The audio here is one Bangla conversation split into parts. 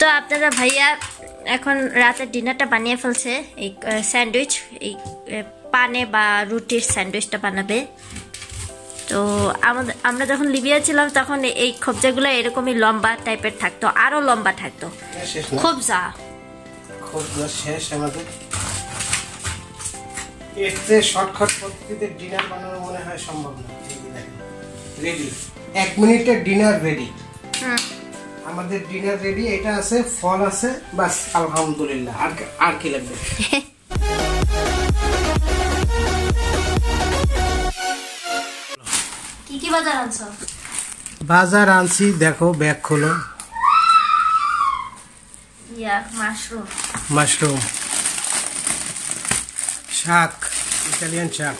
তো আপনারা ভাইয়া এখন রাতের ডিনারটা বানিয়ে ফেলছে। এই স্যান্ডউইচ, এই পানে বা রুটির স্যান্ডউইচটা বানাবে। তো আমরা যখন লিবিয়া ছিলাম তখন এই খোবজাগুলো এরকমই লম্বা টাইপের থাকতো, আরো লম্বা থাকতো। খোবজা শেষ আমাদের। এতে শর্টকাট পদ্ধতিতে ডিনার বানানো মনে হয় সম্ভব না। রেডি, 1 মিনিটের ডিনার রেডি। আমাদের ডিনার রেডি। এটা আছে, ফল আছে, বাস আলহামদুলিল্লাহ। আর কি লাগবে? কি কি বাজার আনছো? বাজার আনছি, দেখো ব্যাগ খোলো। মাশরুম, শাক, ইটালিয়ান শাক,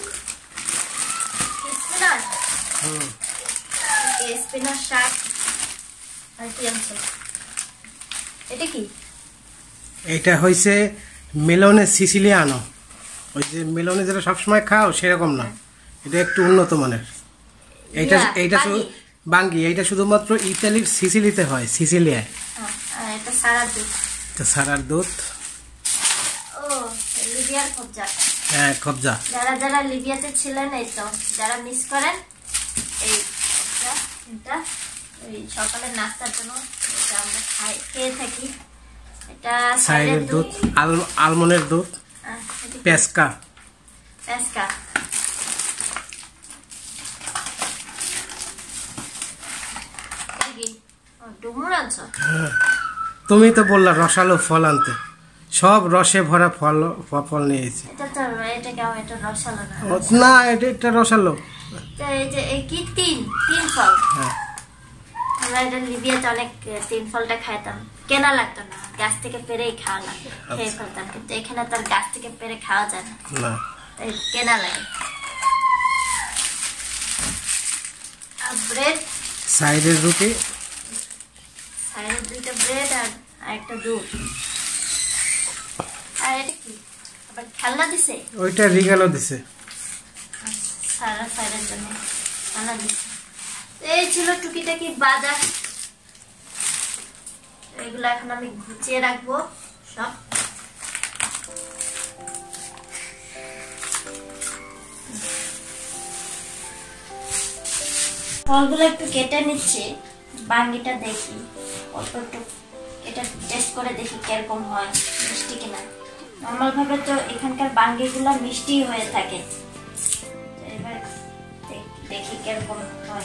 স্পিনাচ শাক। আর কি আনছো? এটা কি? এটা হইছে মেলনে সিসিলিয়ানো। ওই যে মেলনে যেটা সবসময় খাও সেরকম না, এটা একটু উন্নত মানের। এইটা শুধু বাঙ্গি, এইটা শুধুমাত্র ইতালির সিসিলিতে হয়, সিসিলিয়ায়। এটা সারার দুধ। এটা সারার দুধ। ও, লিবিয়ার খোবজা। হ্যাঁ, খোবজা। যারা লিবিয়াতে ছিলেন, এই তো যারা মিস করেন, এই খোবজা এটা ওই সকালের নাস্তার জন্য এটা আমরা খেয়ে থাকি। এটা সাইরের দুধ, আলমন্ডের দুধ, পেস্কা। তুমি তো বললা রসালো ফল আনতে, সব রসে ভরা ফল নিয়েছি। না, এটা রসালো। তিন ফল। আমরা এটা লিবিয়াতে অনেক তিন ফলটা খাইতাম, কেনা লাগতো না, গাছ থেকে পেরেই খাওয়া লাগতো, খেয়ে ফেলতাম। কিন্তু এখানে তার গাছ থেকে পেরে খাওয়া যায় না, তাই কেনা লাগে। আর ব্রেড, সাইডের রুটি, সাইডের দুইটা ব্রেড আর একটা দুধ। আর এটা কি? আবার খেলনা দিছে? ওইটা রিগালো দিছে। সারা সাইডের জন্য খেলনা দিছে। এই ছিল টুকিটাকি বাজার। এগুলো এখন আমি গুছিয়ে রাখবো সব। ফলগুলো একটু কেটে নিচ্ছি, বাঙ্গিটা দেখি কতটুকু, এটা টেস্ট করে দেখি কিরকম হয়, মিষ্টি কিনা। নর্মাল ভাবে তো এখানকার বাঙ্গিগুলো মিষ্টি হয়ে থাকে, এবার দেখি কিরকম হয়।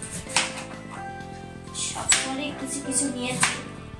সব ফলে কিছু কিছু নিয়েছি।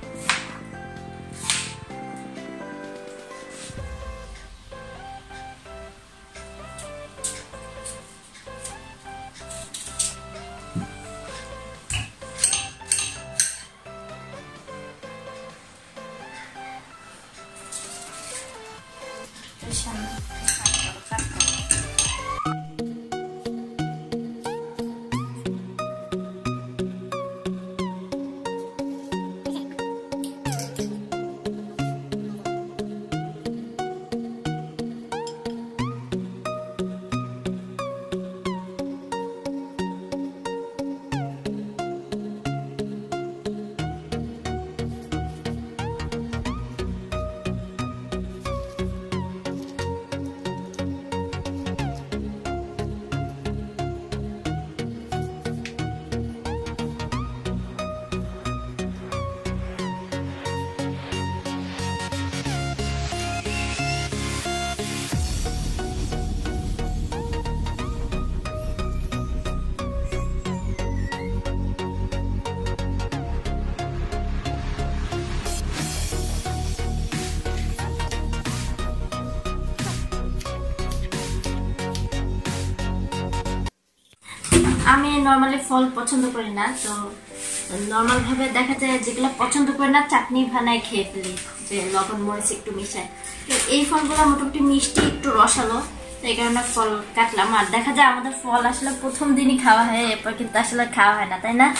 আমি নরমালি ফল পছন্দ করি না, তো নরমাল ভাবে দেখা যায় যেগুলো পছন্দ করি না চাটনি বানায় খেয়ে ফেলি, যে লবণ মরিচ একটু মিশায়। তো এই ফলগুলো মোটামুটি মিষ্টি, একটু রসালো, এই কারণে ফল কাটলাম। আর দেখা যায় আমাদের ফল আসলে প্রথম দিনই খাওয়া হয়, এরপর কিন্তু আসলে খাওয়া হয় না, তাই না?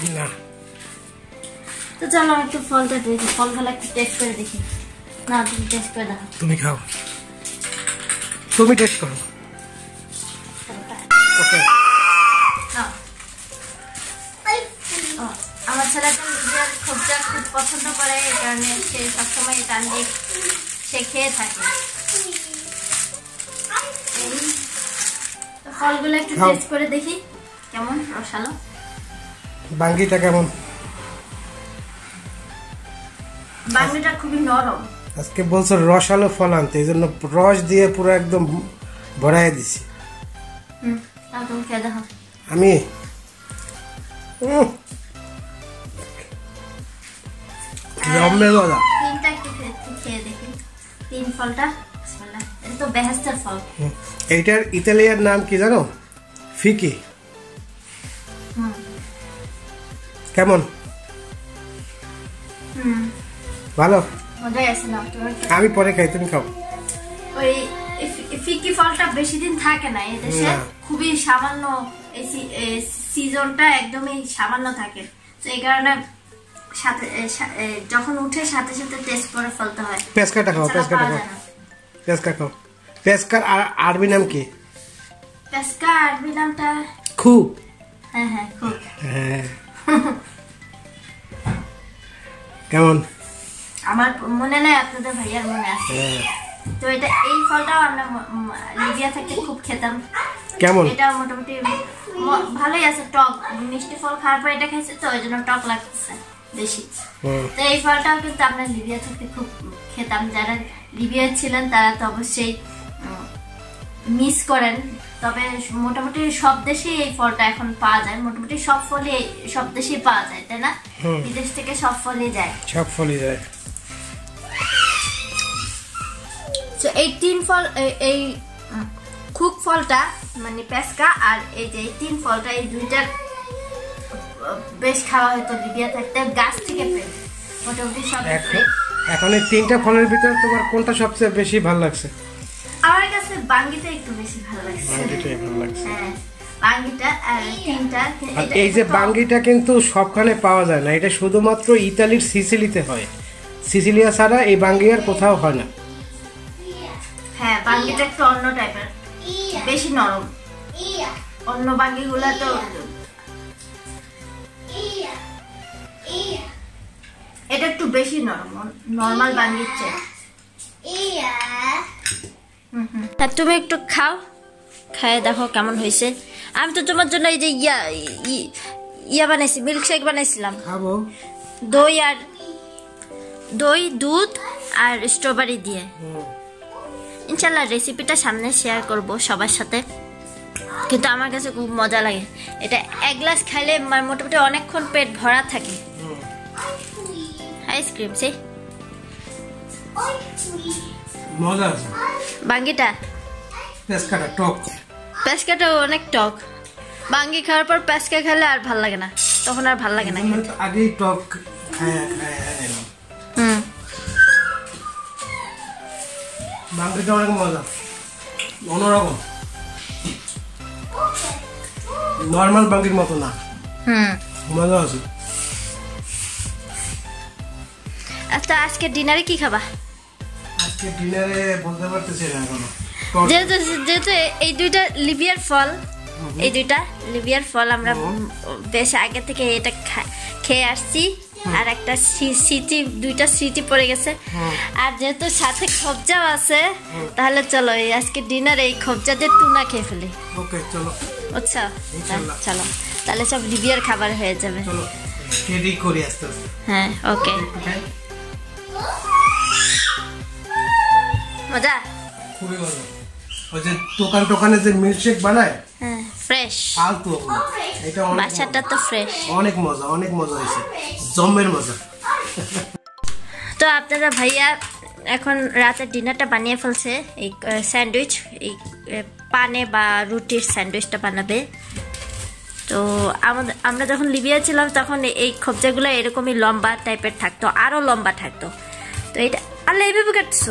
তো চলো একটু ফলটা দেখি, ফলগুলো একটু টেস্ট করে দেখি। না, তুমি টেস্ট করে দেখো। তুমি খাও, তুমি টেস্ট করো। ওকে, আমার ছেলেটা নিজের খোঁজা খুব পছন্দ করে, এই কারণে সে সবসময় টান দিয়ে সে খেয়ে থাকে। ফলগুলো একটু টেস্ট করে দেখি কেমন রসালো। বাঙ্গিটা কেমন? বাঙ্গিটা খুবই নরম। আজকে বলছো রসালো ফল আনতে, এই জন্য রস দিয়ে পুরো একদম ভরাই দিছি। তুমি খেয়ে দেখো। আমি তিনটা খেয়ে দেখি, তিন ফলটা। এটা তো বেহেস্তের ফল। এইটার ইতালিয়ার নাম কি জানো? ফিকি। কেমন? ভালো, মজাই আছে না? আমি পরে খাই, তুমি খাও। ওই ফিকি ফলটা বেশি দিন থাকে না এই দেশে, খুবই সামান্য, সিজনটা একদমই সামান্য থাকে, তো এই কারণে সাথে যখন উঠে সাথে সাথে টেস্ট করে ফেলতে হয়। পেস্কাটা খাও, পেস্কাটা খাও, পেস্কা খাও। পেস্কার আরবি নাম কি? পেস্কা আরবি নামটা খু। হ্যাঁ হ্যাঁ, খু। হ্যাঁ। কেমন? আমার মনে নেই, আপনাদের ভাইয়ার মনে আছে। তো এটা, এই ফলটাও আমরা লিবিয়া থেকে খুব খেতাম। কেমন? এটা মোটামুটি ভালোই আছে, টক মিষ্টি ফল খাওয়ার পর এটা খাইছে তো ওই জন্য টক লাগতেছে বেশি। তো এই ফলটাও কিন্তু আমরা লিবিয়া থেকে খুব খেতাম। যারা লিবিয়া ছিলেন তারা তো অবশ্যই মিস করেন, তবে মোটামুটি সব দেশেই এই ফলটা এখন পাওয়া যায়। মোটামুটি সব ফলই সব দেশেই পাওয়া যায়, তাই না? বিদেশ থেকে সব ফলই যায়, সব ফলই যায়। তো এই তিন ফল, এই খুক ফলটা মানে পেস্কা আর এই যে তিন ফলটা, এই দুইটা বেশ খাওয়া হতো লিবিয়া থাকতে, গাছ থেকে পেয়ে মোটামুটি সব। এখন এই তিনটা ফলের ভিতরে তোমার কোনটা সবচেয়ে বেশি ভালো লাগছে? আমার কাছে বাঙ্গিটা একটু বেশি ভালো লাগছে। বাঙ্গিটাই ভালো লাগছে। হ্যাঁ, বাঙ্গিটা আর তিনটা। এই যে বাঙ্গিটা কিন্তু সবখানে পাওয়া যায় না, এটা শুধুমাত্র ইতালির সিসিলিতে হয়। সিসিলিয়া ছাড়া এই বাঙ্গি আর কোথাও হয় না। হ্যাঁ, বাঙ্গিটা একটু অন্য টাইপের, বেশি নরম। অন্য বাঙ্গিগুলা তো এটা একটু বেশি নরম, নরমাল বাঙ্গির চেয়ে। তুমি একটু খাও, খায় দেখো কেমন হয়েছে। আমি তো তোমার জন্য এই যে ইয়া বানাইছি, মিল্কশেক বানাইছিলাম। খাবো দই, দুধ আর স্ট্রবেরি দিয়ে। ইনশাল্লাহ রেসিপিটা সামনে শেয়ার করব সবার সাথে, কিন্তু আমার কাছে খুব মজা লাগে এটা। এক গ্লাস খাইলে মোটামুটি অনেকক্ষণ পেট ভরা থাকে। আইসক্রিম সে মজা আছে। বাঙ্গিটা, পেস্কাটা টক, পেস্কাটা অনেক টক। বাঙ্গি খাওয়ার পর পেস্কা খেলে আর ভাল লাগে না, তখন আর ভাল লাগে না খেতে। আগেই টক খায়। বাঙ্গিটা অনেক মজা, অন্যরকম, নর্মাল বাঙ্গির মতো না। মজা আছে। আচ্ছা, আজকে ডিনারে কি খাবা? আজকে ডিনারে বলতে পারতেছি না এখনো। যেহেতু এই দুইটা লিবিয়ার ফল, এই দুইটা লিবিয়ার ফল আমরা বেশ আগে থেকে এটা খেয়ে আসছি, আর একটা স্মৃতি, দুইটা স্মৃতি পড়ে গেছে। আর যেহেতু সাথে খবজাও আছে, তাহলে চলো আজকে ডিনারে এই খবজা দিয়ে টুনা খেয়ে ফেলি। ওকে চলো। আচ্ছা চলো, তাহলে সব লিবিয়ার খাবার হয়ে যাবে। চলো রেডি করি আস্তে আস্তে। হ্যাঁ, ওকে। মজা, খুবই মজা। ওই যে দোকানে যে মিল্কশেক বানায়, হ্যাঁ, ফ্রেশ ফালতু। এটা বাসাটা তো ফ্রেশ। অনেক মজা, অনেক মজা হয়েছে, জম্মের মজা। তো আপনারা ভাইয়া এখন রাতের ডিনারটা বানিয়ে ফেলছে। এই স্যান্ডউইচ, এই পানে বা রুটির স্যান্ডউইচটা বানাবে। তো আমরা যখন লিবিয়া ছিলাম তখন এই খবজাগুলো এরকমই লম্বা টাইপের থাকতো, আরো লম্বা থাকতো। তো এটা আল্লাহ এইভাবে কাটছো।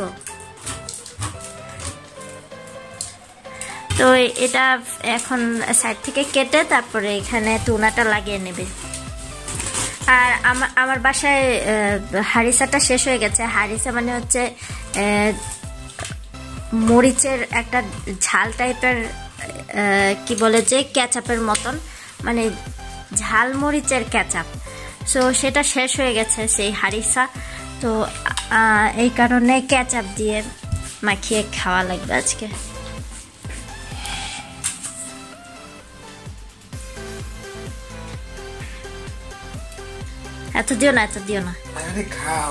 তো এটা এখন সাইড থেকে কেটে তারপরে এখানে টুনাটা লাগিয়ে নেবে। আর আমার বাসায় হারিসাটা শেষ হয়ে গেছে। হারিসা মানে হচ্ছে মরিচের একটা ঝাল টাইপের, কি বলে যে ক্যাচাপের মতন, মানে ঝাল মরিচের ক্যাচাপ। সো সেটা শেষ হয়ে গেছে সেই হারিসা, তো এই কারণে কেচাপ দিয়ে মাখিয়ে খাওয়া লাগবে আজকে। এত দিও না, এত দিও না। আরে খাও।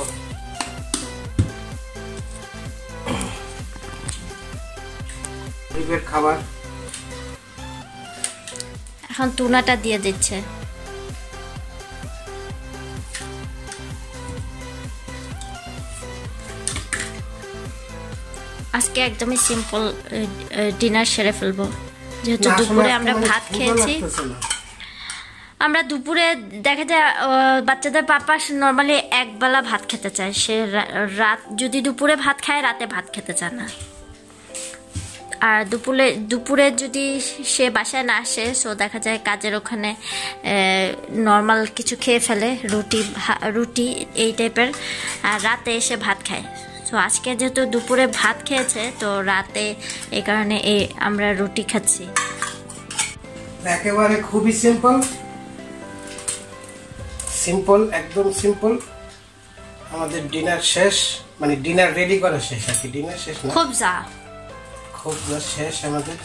খাবার এখন টুনাটা দিয়ে দিচ্ছে। আজকে একদমই সিম্পল ডিনার সেরে ফেলবো, যেহেতু দুপুরে আমরা ভাত খেয়েছি। আমরা দুপুরে দেখা যায় বাচ্চাদের পাপা নর্মালি একবেলা ভাত খেতে চায়, সে রাত যদি দুপুরে ভাত খায় রাতে ভাত খেতে চায় না। আর দুপুরে যদি সে বাসায় না আসে, সো দেখা যায় কাজের ওখানে নর্মাল কিছু খেয়ে ফেলে, রুটি এই টাইপের, আর রাতে এসে ভাত খায়। তো আজকে যেহেতু দুপুরে ভাত খেয়েছে, তো রাতে এই কারণে আমরা রুটি খাচ্ছি। একেবারে খুবই সিম্পল, একদম সিম্পল। আমাদের ডিনার শেষ, মানে ডিনার রেডি করা শেষ আর কি, ডিনার শেষ না, খুব শেষ আমাদের।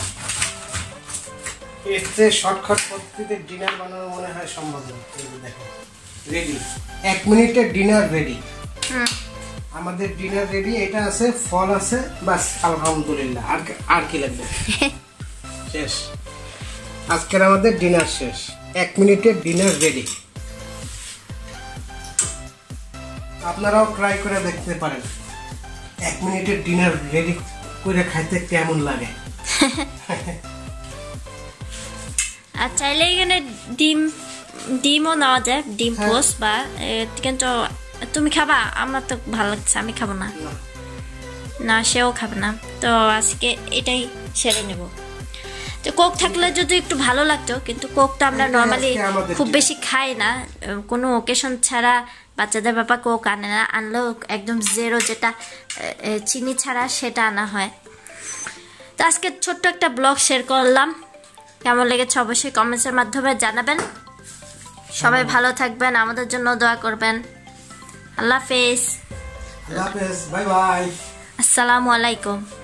এর চেয়ে শর্টকাট পদ্ধতিতে ডিনার বানানো মনে হয় সম্ভব না। দেখো রেডি, 1 মিনিটের ডিনার রেডি। আমাদের ডিনার রেডি, এটা আছে, ফল আছে, বাস আলহামদুলিল্লাহ। আর কি লাগবে? শেষ, আজকের আমাদের ডিনার শেষ। 1 মিনিটের ডিনার রেডি। আপনারাও ট্রাই করে দেখতে পারেন 1 মিনিটের ডিনার রেডি করে খাইতে কেমন লাগে। আর চাইলে এখানে ডিমও নেওয়া যায়, ডিম পোস্ট বা, কিন্তু তুমি খাবা? আমার তো ভালো লাগছে, আমি খাবো না। না, সেও খাবে না। তো আজকে এটাই সেরে নেব। তো কোক থাকলে যদি একটু ভালো লাগতো, কিন্তু কোক তো আমরা নর্মালি খুব বেশি খাই না, কোনো ওকেশন ছাড়া বাচ্চাদের বাবা কোক আনে না, আনলেও একদম জেরো, যেটা চিনি ছাড়া, সেটা আনা হয়। তো আজকে ছোট্ট একটা ব্লগ শেয়ার করলাম, কেমন লেগেছে অবশ্যই কমেন্টসের মাধ্যমে জানাবেন। সবাই ভালো থাকবেন, আমাদের জন্য দোয়া করবেন। আল্লাহ হাফেজ, বাই বাই, আসসালামু আলাইকুম।